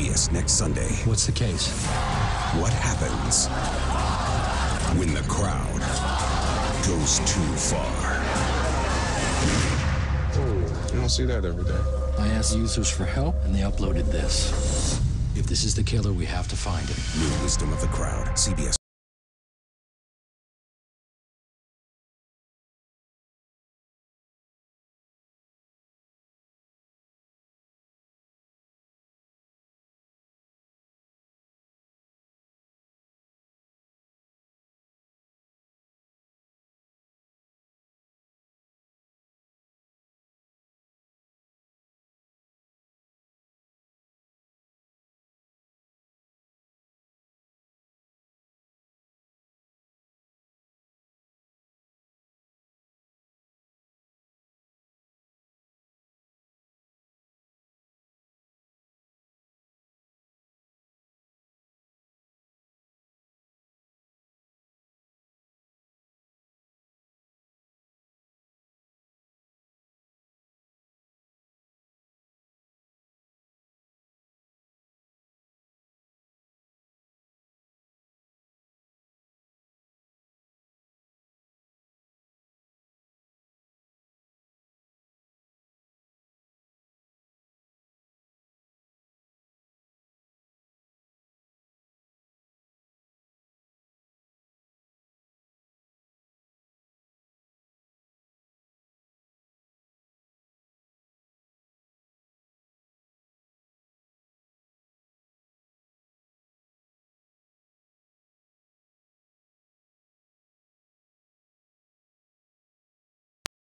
CBS next Sunday. What's the case? What happens when the crowd goes too far? You don't see that every day. I asked users for help, and they uploaded this. If this is the killer, we have to find him. New wisdom of the crowd. CBS.